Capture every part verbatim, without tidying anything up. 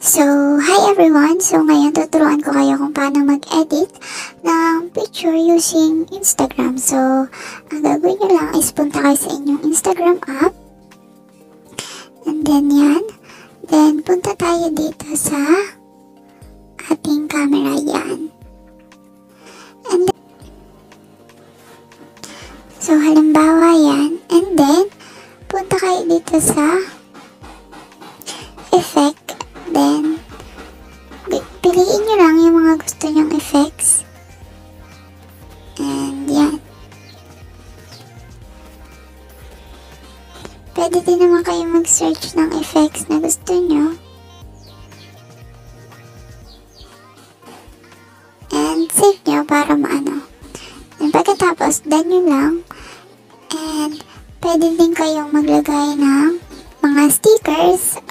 So, hi everyone! So, ngayon tuturuan ko kayo kung paano mag-edit ng picture using Instagram. So, ang gagawin nyo lang is punta kayo sa inyong Instagram app. And then yan. Then, punta tayo dito sa ating camera yan. And then, so, halimbawa yan. And then, punta kayo dito sa effect. Then, piliin nyo lang yung mga gusto nyong effects. And yan. Pwede din naman kayo mag-search ng effects na gusto nyo. And save nyo para maano. And pagkatapos, done nyo lang. And pwede din kayong maglagay ng mga stickers.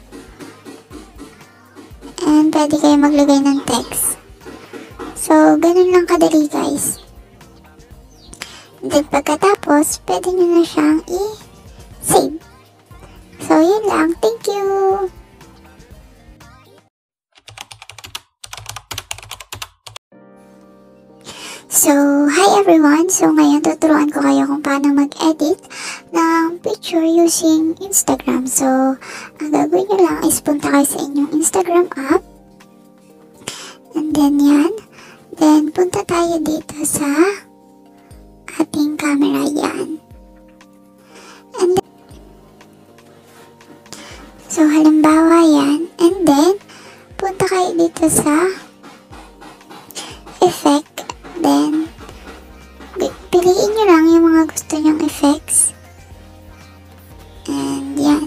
And pwede kayo maglagay ng text. So, ganun lang kadali guys. And then pagkatapos, pwede nyo na siyang i-save. So, yun lang. Thank you! So, hi everyone! So, ngayon tuturuan ko kayo kung paano mag-edit ng picture using Instagram. So, ang gagawin nyo lang is punta kayo sa inyong Instagram app. And then yan. Then, punta tayo dito sa ating camera yan. And then, so, halimbawa yan. And then, punta kayo dito sa effect. Then, piliin nyo lang yung mga gusto nyong effects. And yan.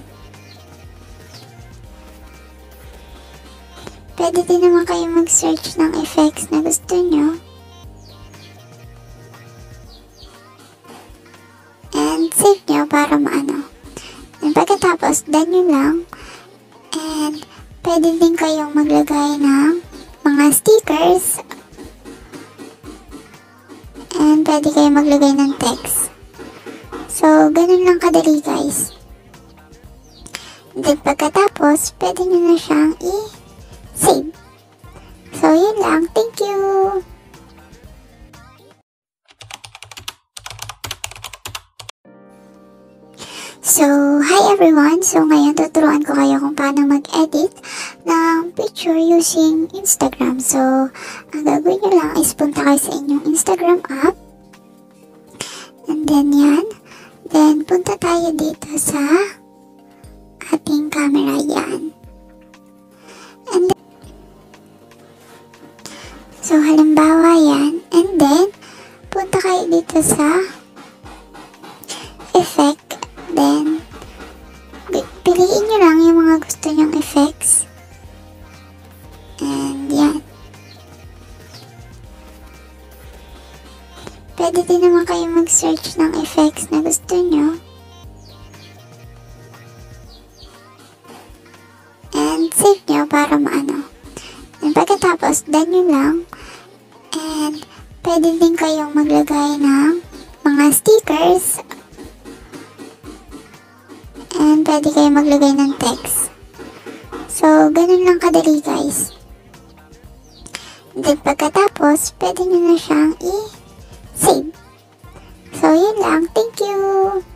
Pwede din naman kayo mag-search ng effects na gusto nyo. And save nyo para maano. And pagkatapos, done nyo lang. And pwede din kayong maglagay ng mga stickers. And pwede kayo maglagay ng text. So, ganun lang kadali guys. And then pagkatapos, pwede nyo na siyang i-save. So, yun lang. Thank you! So, hi everyone! So, ngayon tuturuan ko kayo kung paano mag-edit ng picture using Instagram. So, ang gagawin nyo lang is punta kayo sa inyong Instagram app. And then yan. Then, punta tayo dito sa ating camera yan. And then, so, halimbawa yan. And then, punta kayo dito sa effect. Then, piliin nyo lang yung mga gusto nyong effects. And yan. Pwede din naman kayo mag-search ng effects na gusto nyo. And save nyo para maano. And pagkatapos, done nyo lang. And pwede din kayong maglagay ng mga stickers. And pwede kayo maglagay ng text. So, ganun lang kadali guys. And then pagkatapos, pwede nyo na siyang i-save. So, yun lang. Thank you!